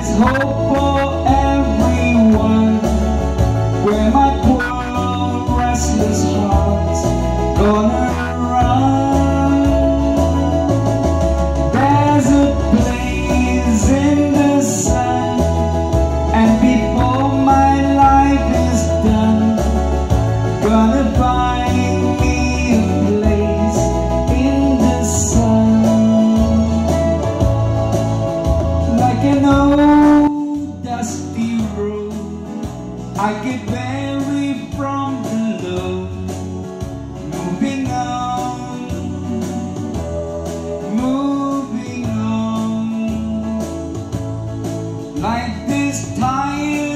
hope for everyone, where my poor restless heart's gonna run. There's a place in the sun, and before my life is done, gonna find me a place in the sun. Like an old dusty road, I get weary from the load. Moving on, moving on. Like this tired